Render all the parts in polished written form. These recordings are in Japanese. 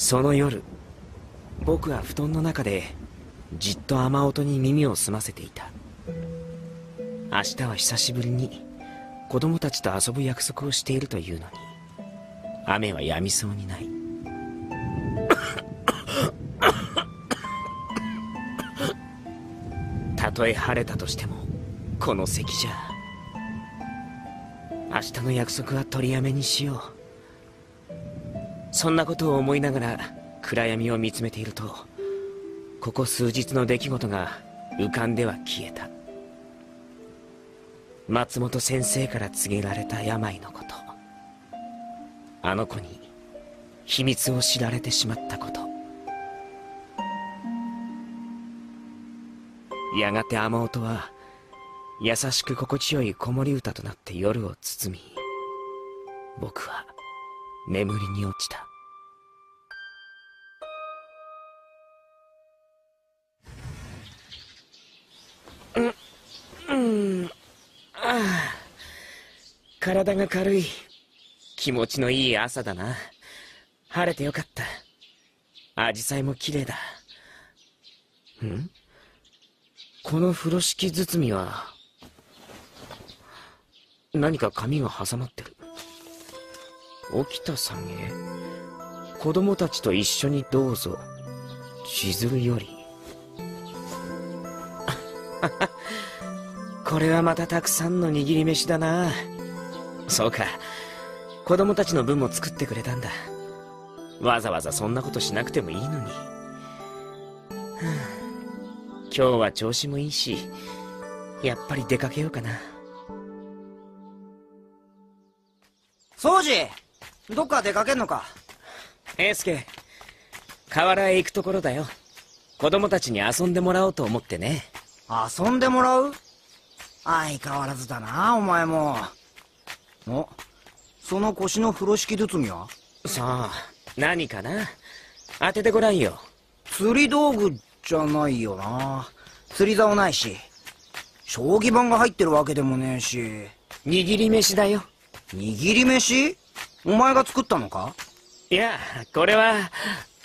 その夜、僕は布団の中でじっと雨音に耳を澄ませていた。明日は久しぶりに子供たちと遊ぶ約束をしているというのに、雨は止みそうにない。たとえ晴れたとしてもこの咳じゃ。明日の約束は取りやめにしよう。そんなことを思いながら暗闇を見つめていると、ここ数日の出来事が浮かんでは消えた。松本先生から告げられた病のこと、あの子に秘密を知られてしまったこと。やがて雨音は優しく心地よい子守歌となって夜を包み、僕は眠りに落ちた。体が軽い。気持ちのいい朝だな。晴れてよかった。紫陽花も綺麗だ。この風呂敷包みは何か紙が挟まってる。沖田さんへ、子供たちと一緒にどうぞ、千鶴より。これはまたたくさんの握り飯だな。そうか、子供たちの分も作ってくれたんだ。わざわざそんなことしなくてもいいのに。今日は調子もいいし、やっぱり出かけようかな。 宗次、どっか出かけんのか？ 英介、河原へ行くところだよ。子供たちに遊んでもらおうと思ってね。 遊んでもらう？相変わらずだな、お前も。お、その腰の風呂敷包みは？ さあ、何かな？当ててごらんよ。 釣り道具じゃないよな。釣り竿ないし、将棋盤が入ってるわけでもねえし。 握り飯だよ。 握り飯？お前が作ったのか？ いや、これは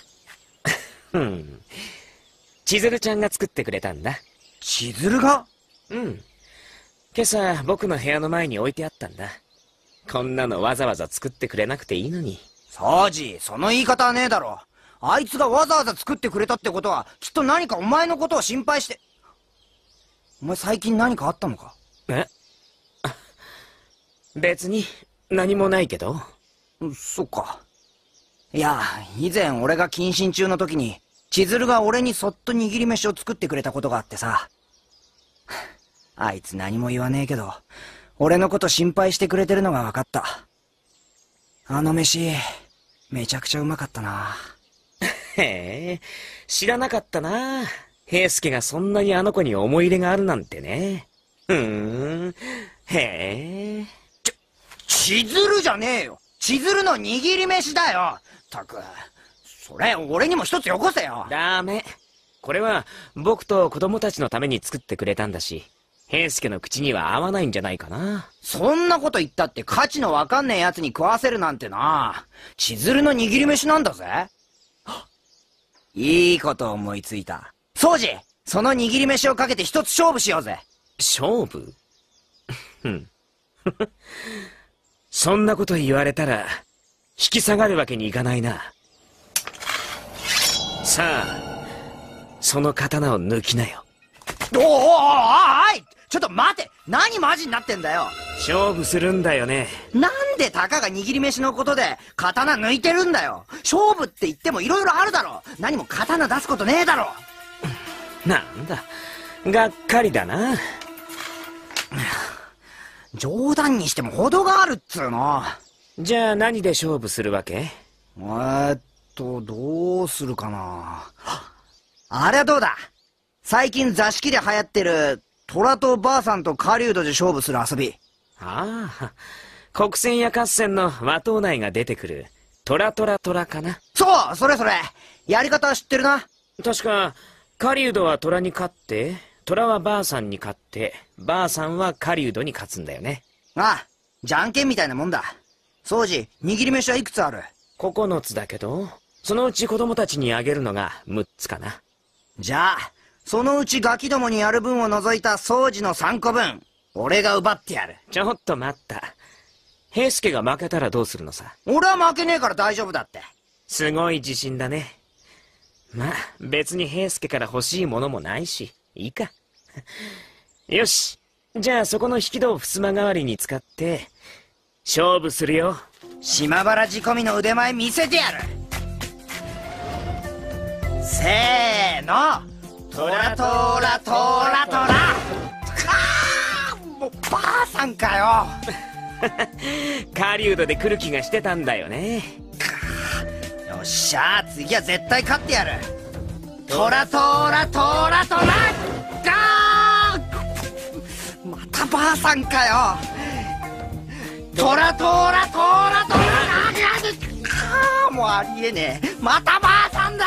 千鶴ちゃんが作ってくれたんだ。 千鶴が？ うん。今朝僕の部屋の前に置いてあったんだ。こんなのわざわざ作ってくれなくていいのに。 サジ、その言い方はねえだろ。あいつがわざわざ作ってくれたってことは、きっと何かお前のことを心配して。お前最近何かあったのか？ 別に何もないけど。 そっか。いや、以前俺が謹慎中の時に千鶴が俺にそっと握り飯を作ってくれたことがあってさ。あいつ何も言わねえけど、俺のこと心配してくれてるのが分かった。あの飯めちゃくちゃうまかったな。 へえ、知らなかったな。平助がそんなにあの子に思い入れがあるなんてね。へえ。 千鶴じゃねえよ。千鶴の握り飯だよ。ったく、それ俺にも一つよこせよ。 ダメ。これは僕と子供たちのために作ってくれたんだし、平助の口には合わないんじゃないかな。 そんなこと言ったって価値のわかんねえ奴に食わせるなんてな。千鶴の握り飯なんだぜ。いいこと思いついた。宗次、その握り飯をかけて一つ勝負しようぜ。 勝負？そんなこと言われたら引き下がるわけにいかないな。さあ、その刀を抜きなよ。 おい、ちょっと待て。何マジになってんだよ。 勝負するんだよね。 なんでたかが握り飯のことで刀抜いてるんだよ。勝負って言っても色々あるだろ。何も刀出すことねえだろ。 なんだ、がっかりだな。 冗談にしても程があるっつうの。 じゃあ何で勝負するわけ？ どうするかな。あれはどうだ。最近座敷で流行ってる虎とばあさんと狩人で勝負する遊び。 ああ、国戦や合戦の和党内が出てくる虎かな。 そう、それ。やり方は知ってるな。 確か狩人は虎に勝って、虎はばあさんに勝って、ばあさんは狩人に勝つんだよね。 ああ、じゃんけんみたいなもんだ。宗次、握り飯はいくつある？ 9つだけど、 そのうち子供たちにあげるのが6つかな。 じゃあ、そのうちガキどもにやる分を除いた掃除の3個分、俺が奪ってやる。 ちょっと待った。平助が負けたらどうするのさ。 俺は負けねえから大丈夫だって。 すごい自信だね。まあ、別に平助から欲しいものもないし、いいか。よし。じゃあそこの引き戸を襖代わりに使って、勝負するよ。 島原仕込みの腕前見せてやる。せーの。トラトラトラトラ。もうばあさんかよ。 狩人で来る気がしてたんだよね。 よっしゃ、次は絶対勝ってやる。トラトラトラトラ。またばあさんかよ。トラトラトラトラ。もうありえねえ。またばあさんだ。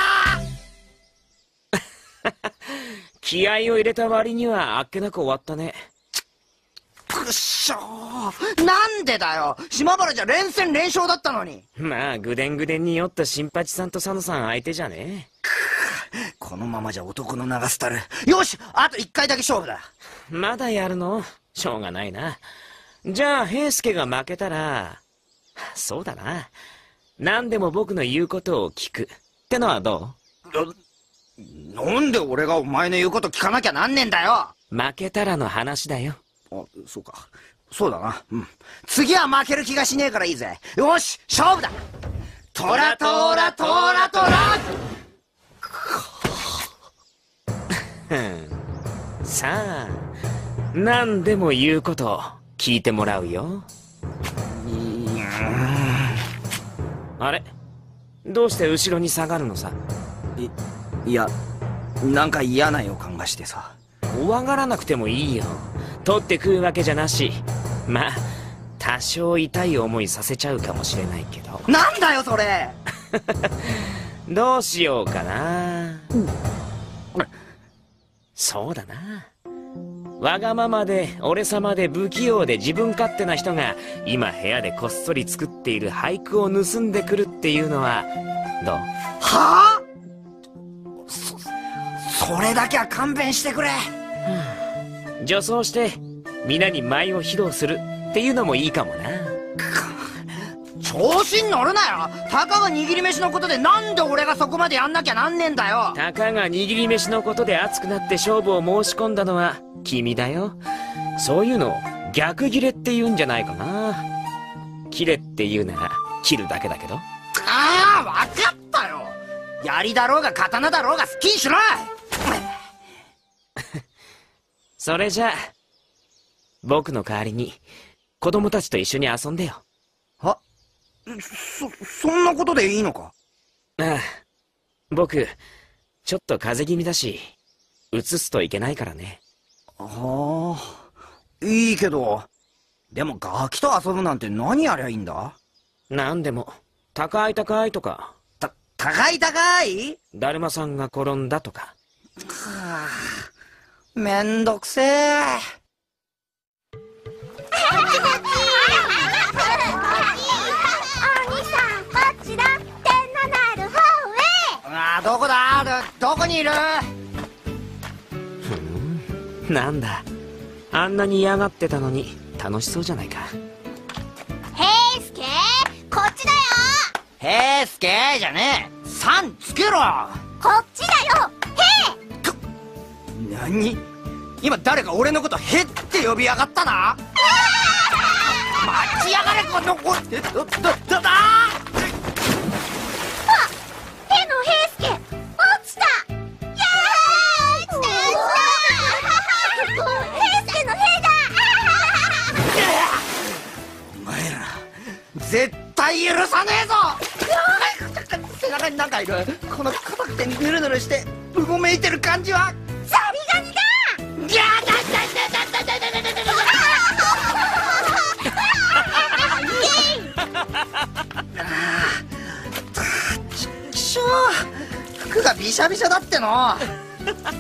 気合を入れた割にはあっけなく終わったね。 くっしょー。なんでだよ。島原じゃ連戦連勝だったのに。 まあぐでんぐでんに酔った新八さんと佐野さん相手じゃねえ。このままじゃ男の長スタル。よし、あと1回だけ勝負だ。 まだやるの？しょうがないな。じゃあ平助が負けたら、そうだな。何でも僕の言うことを聞くってのはどう？なんで俺がお前の言うこと聞かなきゃなんねえんだよ。 負けたらの話だよ。 あ、そうか。そうだな。うん。次は負ける気がしねえからいいぜ。よし、勝負だ。トラトラトラトラ。 さあ、何でも言うことを聞いてもらうよ。あれ？どうして後ろに下がるのさ？ いや、なんか嫌な予感がしてさ。 怖がらなくてもいいよ。取って食うわけじゃなし。まあ多少痛い思いさせちゃうかもしれないけど。 なんだよそれ。 どうしようかな。そうだな。わがままで俺様で不器用で自分勝手な人が今部屋でこっそり作っている俳句を盗んでくるっていうのはどう？ はあ？それだけは勘弁してくれ。 女装して皆に舞を披露するっていうのもいいかもな。 調子に乗るなよ。たかが握り飯のことでなんで俺がそこまでやんなきゃなんねえんだよ。 たかが握り飯のことで熱くなって勝負を申し込んだのは君だよ。そういうのを逆切れって言うんじゃないかな。切れって言うなら切るだけだけど。 ああ、分かったよ。槍だろうが刀だろうが好きにしろ。 それじゃあ僕の代わりに子供たちと一緒に遊んでよ。 は？そんなことでいいのか？ ああ、僕ちょっと風邪気味だし移すといけないからね。 ああ、いいけど、でもガキと遊ぶなんて何やりゃいいんだ？ なんでも高い高いとか。 高い高い？ だるまさんが転んだとか。 はあ、めんどくせえ。 お兄さんこっちだ。点のなる方へ。 ああ、どこだ？どこにいる？ なんだ、あんなに嫌がってたのに楽しそうじゃないか。 平助、こっちだよ。 平助じゃねえ。さんつけろ。 こっちだよ。 何？今誰か俺のことへって呼びやがったな。待ちやがれこの子。だへの平助、落ちた。やー！落ちた。平助の兵だ。 お前ら絶対許さねえぞ。背中になんかいる。この硬くてヌルヌルしてうごめいてる感じはザリガニだ。 ギャーだちくしょう。服がびしゃびしゃだっての。 あ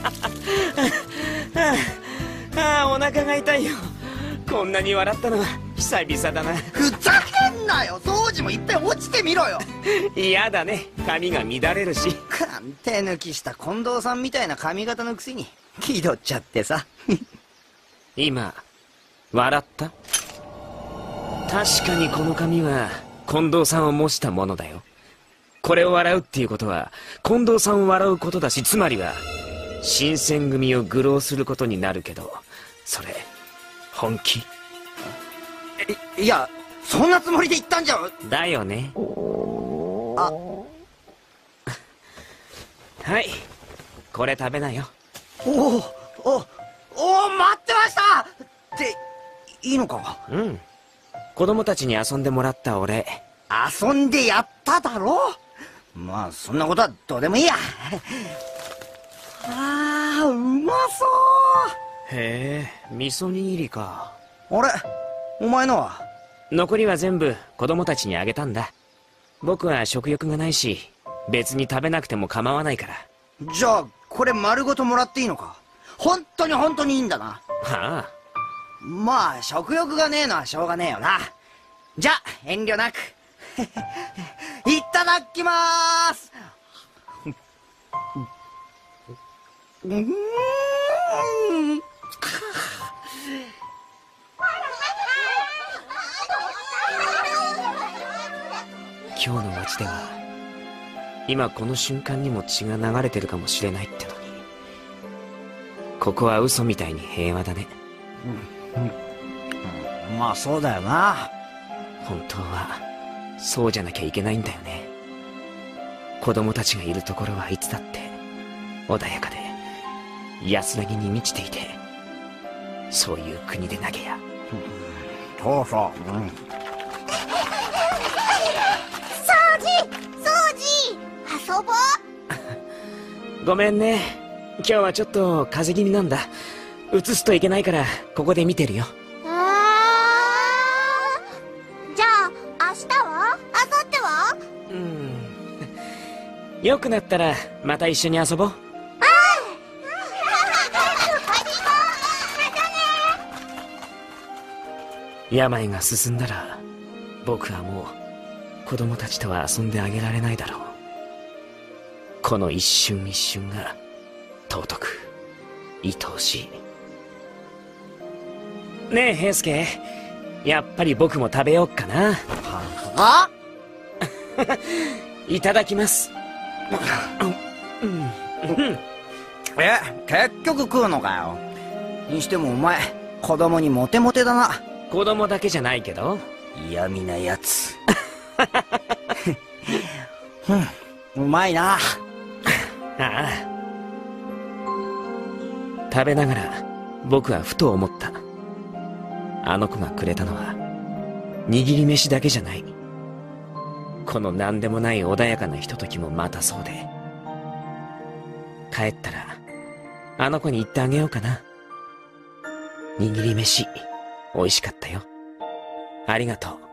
あ、お腹が痛いよ。こんなに笑ったのは久々だな。 ふざけんなよ。掃除もいっぺん落ちてみろよ。 嫌だね、髪が乱れるし。 手抜きした近藤さんみたいな髪型のくせに気取っちゃってさ。 今笑った？確かにこの髪は近藤さんを模したものだよ。これを笑うっていうことは近藤さんを笑うことだし、つまりは新選組を愚弄することになるけど、それ本気？ いや、そんなつもりで言ったんじゃ。 だよね。 あ、 はい、これ食べなよ。 おお、待ってましたっていいのか？ うん、子供たちに遊んでもらったお礼。 遊んでやっただろ。まあそんなことはどうでもいいや。あー、うまそう。 へえ、味噌握りか。 あれ、お前のは？ 残りは全部子供たちにあげたんだ。僕は食欲がないし別に食べなくても構わないから。 じゃあこれ丸ごともらっていいのか？本当にいいんだな。 はあ。 まあ食欲がねえのはしょうがねえよな。じゃあ遠慮なく。いただきまーす。 今日の街では今この瞬間にも血が流れてるかもしれないってのに、ここは嘘みたいに平和だね。 まあそうだよな。 本当はそうじゃなきゃいけないんだよね。子供たちがいるところはいつだって穏やかで安らぎに満ちていて、そういう国でなきゃ。 そうそう、 遊ぼう。 ごめんね、今日はちょっと風邪気味なんだ。映すといけないからここで見てるよ。 じゃあ明日は？明後日は？ 良くなったらまた一緒に遊ぼう。病が進んだら僕はもう子供たちとは遊んであげられないだろう。この一瞬一瞬が尊く愛おしい。ねえ平介、やっぱり僕も食べよっかな。 あいただきます。 結局食うのかよ。にしてもお前子供にモテモテだな。 子供だけじゃないけど。 嫌味なやつ。うまいな。 ああ。食べながら僕はふと思った。あの子がくれたのは握り飯だけじゃない。この何でもない穏やかなひとときもまたそうで、帰ったらあの子に言ってあげようかな。握り飯美味しかったよ。ありがとう。